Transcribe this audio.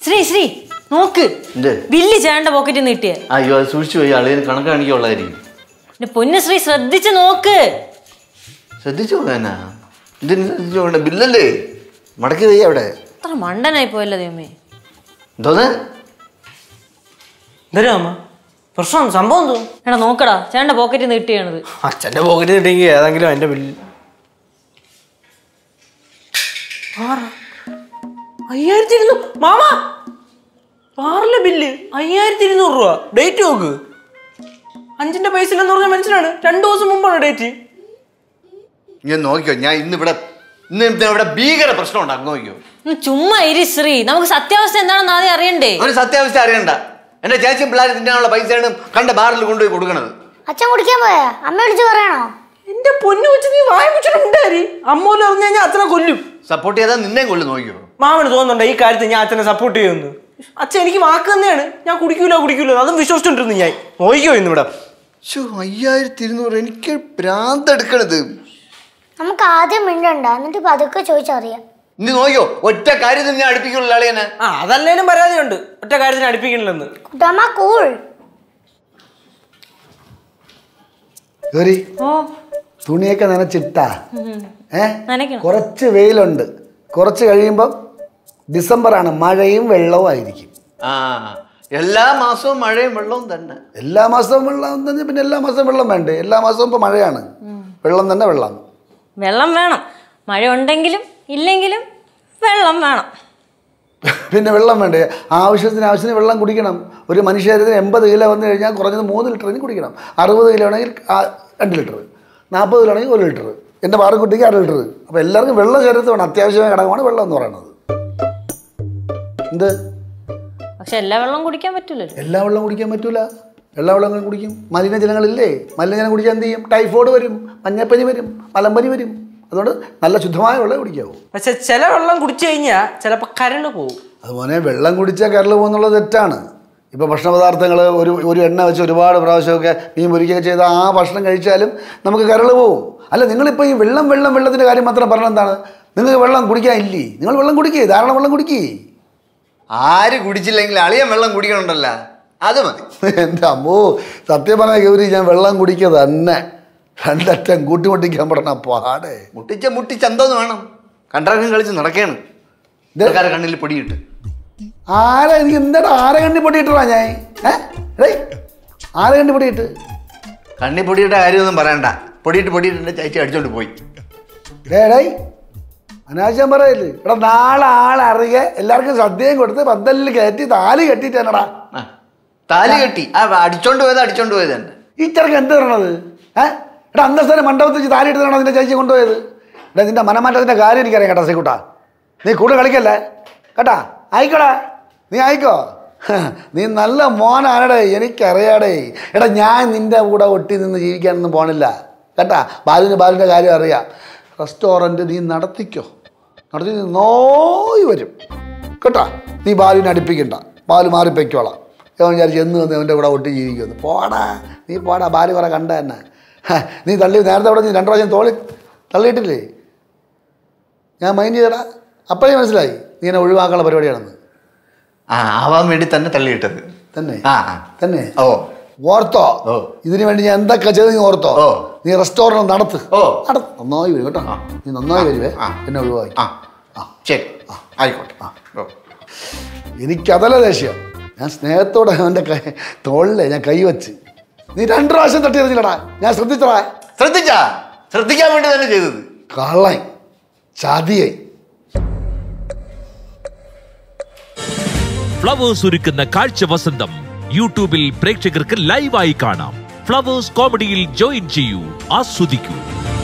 ശ്രീ ശ്രീ നോക്ക്, ബില്ല് ചേട്ടന്റെ പോക്കറ്റിൽ നിന്ന് കിട്ടിയ. അയ്യോ അത് സൂക്ഷിച്ചു പോയി, അളിയന് കണക്ക് കാണിക്കുള്ളായിരിക്കും. പൊന്നു ശ്രീ ശ്രദ്ധിച്ച് നോക്ക്. ശ്രദ്ധിച്ചു പോകാനാ? ഇതിന് ശ്രദ്ധിച്ചു പോകണ്ട, ബില്ലല്ലേ മടക്കി പോയി. അവിടെ അത്ര മണ്ടനായി പോയല്ലോ ദൈവമേ. എന്തോന്ന് പ്രശ്നം സംഭവം എന്തോ? എടാ നോക്കടാ, ചേട്ടന്റെ പോക്കറ്റിൽ നിന്ന് കിട്ടിയാണത്. അച്ഛന്റെ പോക്കറ്റിൽ കിട്ടിയെങ്കിൽ ഏതെങ്കിലും എന്റെ ബില്ല് 5200. മാമാ പാറിലെ ബില്ല് 5200 രൂപ. ഡേറ്റ് നോക്ക്. 5ന്റെ പൈസ ഇല്ലെന്ന് പറഞ്ഞ മനുഷ്യനാണ്. 2 ദിവസം മുമ്പാണ് ഡേറ്റ്. ഞാൻ നോക്കിയോ, ഞാൻ ഇവിടെ ഭീകര പ്രശ്നം ഉണ്ടാകും. നോക്കിയോ, ചുമ്മാ ഇരി ശ്രീ, നമുക്ക് സത്യാവസ്ഥ എന്താണെന്ന് ആദ്യം അറിയണ്ടേ. ഒരു സത്യാവസ്ഥ അറിയണ്ട. എന്റെ ചേച്ചി പിള്ളേർ തിന്നാനുള്ള പൈസയാണ് കണ്ട ബാറിൽ കൊണ്ടുപോയി കൊടുക്കണത്. അച്ഛൻ കുടിക്കാൻ പോയാ? അമ്മ വിളിച്ച് പറയണോ? എന്റെ പൊന്നു വെച്ച് നീ വായ വെച്ചിട്ടുണ്ടായി. അമ്മൂല് പറഞ്ഞു കഴിഞ്ഞാൽ അച്ഛനെ കൊല്ലും. സപ്പോർട്ട് ചെയ്താൽ നിന്നെ കൊല്ലും. നോക്കിയോ, മാമന് തോന്നുന്നുണ്ട് ഈ കാര്യത്തിൽ ഞാൻ അച്ഛനെ സപ്പോർട്ട് ചെയ്യുന്നു. അച്ഛൻ എനിക്ക് വാക്ക് തന്നെയാണ്, ഞാൻ കുടിക്കൂല അതും വിശ്വസിച്ചോണ്ടിരുന്നു ഞാൻ. നോക്കിയോ ഇന്നിവിടെ 5200. എനിക്ക് ഭ്രാന്തെടുക്കണത്. നമുക്ക് ആദ്യം മിണ്ടണ്ട, എന്നിട്ട് പതുക്കെ ചോദിച്ചറിയാം. നീ നോക്കിയോ, ഒറ്റ കാര്യത്തിൽ ഞാൻ അടുപ്പിക്കുള്ള ആളെയാണ്. അതല്ലേലും പരാതിയുണ്ട്, ഒറ്റ കാര്യത്തിന് അടുപ്പിക്കണില്ലെന്ന്. കുട്ടമ്മ കൂൾ. തുണിയൊക്കെ നനച്ചിട്ടാ? കുറച്ച് വെയിലുണ്ട്, കുറച്ച് കഴിയുമ്പം ഡിസംബറാണ്, മഴയും വെള്ളവും ആയിരിക്കും. എല്ലാ മാസവും മഴയും വെള്ളവും തന്നെ. എല്ലാ മാസവും വെള്ളം തന്നെ, പിന്നെ എല്ലാ മാസവും വെള്ളം വേണ്ടേ? എല്ലാ മാസവും ഇപ്പൊ മഴയാണ്, വെള്ളം തന്നെ വെള്ളം. വെള്ളം വേണം, മഴ ഉണ്ടെങ്കിലും ഇല്ലെങ്കിലും വെള്ളം വേണം. പിന്നെ വെള്ളം വേണ്ടേ? ആവശ്യത്തിന് വെള്ളം കുടിക്കണം. ഒരു മനുഷ്യത്തിന് 80 കിലോ വന്നു കഴിഞ്ഞാൽ കുറഞ്ഞത് 3 ലിറ്ററിന് കുടിക്കണം. 60 കിലോ ആണെങ്കിൽ 2 ലിറ്റർ, 40 കിലോ ആണെങ്കിൽ 1 ലിറ്റർ, എൻ്റെ പാറക്കുട്ടിക്ക് 1/2 ലിറ്റർ. അപ്പോൾ എല്ലാവർക്കും വെള്ളം ശരീരത്തിൽ വേണം. അത്യാവശ്യമായ ഘടകമാണ് വെള്ളം എന്ന് പറയുന്നത്. എന്ത്? പക്ഷെ എല്ലാ വെള്ളം കുടിക്കാൻ പറ്റില്ലല്ലോ. എല്ലാ വെള്ളം കുടിക്കാൻ പറ്റൂല. എല്ലാ വെള്ളം കുടിക്കും. മലിനജലങ്ങളില്ലേ, മലിനജലം കുടിക്കാൻ എന്ത് ചെയ്യും? ടൈഫോയിഡ് വരും, മഞ്ഞപ്പനി വരും, മലമ്പനി വരും. അതുകൊണ്ട് നല്ല ശുദ്ധമായ വെള്ളം കുടിക്കാവൂ. പക്ഷെ ചില വെള്ളം കുടിച്ചു കഴിഞ്ഞാൽ ചിലപ്പോൾ കരൾ പോകും. അതുപോലെ വെള്ളം കുടിച്ചാൽ കരൾ പോകുന്നുള്ളത് തെറ്റാണ്. ഇപ്പോൾ ഭക്ഷണപദാർത്ഥങ്ങൾ ഒരു എണ്ണ വെച്ച് ഒരുപാട് പ്രാവശ്യമൊക്കെ മീൻ പൊരിക്കുകയൊക്കെ ചെയ്താൽ ആ ഭക്ഷണം കഴിച്ചാലും നമുക്ക് കരൾ പോവും. അല്ല, നിങ്ങളിപ്പോൾ ഈ വെള്ളത്തിൻ്റെ കാര്യം മാത്രം പറഞ്ഞാൽ എന്താണ്? നിങ്ങൾക്ക് വെള്ളം കുടിക്കാൻ ഇല്ലേ? നിങ്ങൾ വെള്ളം കുടിക്കുക, ധാരാളം വെള്ളം കുടിക്കുക. ആര് കുടിച്ചില്ലെങ്കിൽ അളിയൻ വെള്ളം കുടിക്കണുണ്ടല്ലോ, അത് മതി. എൻ്റെ അമ്മോ, സത്യം പറഞ്ഞ ഗൗരി, ഞാൻ വെള്ളം കുടിക്കുക തന്നെ. 2 അറ്റം കൂട്ടിമുട്ടിക്കാൻ പറഞ്ഞ പാടെ. മുട്ടിച്ചെന്തോന്ന് വേണം? കണ്ടാക്കും കളിച്ച് നടക്കുകയാണ്. കണ്ണിൽ പൊടിയിട്ട് ആരാ? എനിക്ക് എന്താ ആരെ കണ്ണി പൊടിയിട്ടാ ഞാൻ? ആരെ കണ്ണി പൊടിയിട്ട്? കണ്ണി പൊടിയുടെ കാര്യമൊന്നും പറയണ്ട. പൊടിയിട്ട് എൻ്റെ ചേച്ചി അടിച്ചോണ്ട് പോയി. ഡേയ് അനാവശ്യം പറയല്ലേ? ഇവിടെ നാളെ ആളറിയ എല്ലാവർക്കും ശ്രദ്ധയും കൊടുത്ത് പന്തലിൽ കയറ്റി താലി കെട്ടിട്ടാണടാ. താലി കെട്ടി അടിച്ചോണ്ട് പോയത് തന്നെ. ഈ ചെറുക്ക് എന്ത് പറയണത്? ഇവിടെ അന്തസ്ഥാനം മണ്ഡപത്തിൽ വെച്ച് താലി എടുത്തതാണോ നിന്റെ ചേച്ചി കൊണ്ടുപോയത്? ഇവിടെ നിന്റെ മനമാറ്റത്തിൻ്റെ കാര്യം എനിക്കറിയാം കേട്ടോ ശ്രീകുട്ടാ. നീ കൂടുതൽ കളിക്കല്ലേ കേട്ടാ. ആയിക്കോടാ, നീ ആയിക്കോ. നീ നല്ല മോനാണടേ, എനിക്കറിയാടേ. എടാ, ഞാൻ നിൻ്റെ കൂടെ ഒട്ടി നിന്ന് ജീവിക്കാനൊന്നും പോണില്ല കേട്ടാ. ബാലുവിൻ്റെ കാര്യം അറിയാം. റെസ്റ്റോറൻറ്റ് നീ നടത്തി നോയി വരും കേട്ടാ. നീ ബാലുവിനെ അടുപ്പിക്കണ്ട, ബാലു മാറിപ്പൊയ്ക്കോളാം. ഞാൻ വിചാരിച്ചു എന്ന് വന്ന് അവൻ്റെ കൂടെ ഒട്ടി ജീവിക്കുമെന്ന്. നീ പോടാ, ബാലു കുറെ കണ്ട തന്നെ. നീ നേരത്തെ അവിടെ നീ 2 പ്രാവശ്യം തള്ളിയിട്ടില്ലേ? ഞാൻ മൈൻഡ് ചെയ്തടാ, അപ്പോഴേ മനസ്സിലായി നീ എന്നെ ഒഴിവാക്കാനുള്ള പരിപാടിയാണെന്ന്. ആവാൻ വേണ്ടി തന്നെ തള്ളിയിട്ടത് തന്നെ. ഓർത്തോ, ഇതിനു വേണ്ടി ഞാൻ എന്തൊക്കെ ചെയ്ത് നീ ഓർത്തോ. നീ റെസ്റ്റോറൻറ്റ് നടത്ത്, നന്നായി വരും കേട്ടോ. നീ നന്നായി വരുവേ, എന്നെ ഒഴിവാക്കി. ശരി, ആയിക്കോട്ടെ. എനിക്കതല്ല ദേഷ്യം, ഞാൻ സ്നേഹത്തോടെ അവൻ്റെ തോളിലെ ഞാൻ കൈവച്ച്. നീ 2 പ്രാവശ്യം തട്ടി എറിഞ്ഞില്ലടാ, ഞാൻ ശ്രദ്ധിക്കാൻ വേണ്ടി തന്നെ ചെയ്തത്. കള്ളൻ, ചതിയെ. ഫ്ലവേഴ്സ് ഒരുക്കുന്ന കാഴ്ച വസന്തം യൂട്യൂബിൽ പ്രേക്ഷകർക്ക് ലൈവായി കാണാം. ഫ്ലവേഴ്സ് കോമഡിയിൽ ജോയിൻ ചെയ്യൂ, ആസ്വദിക്കൂ.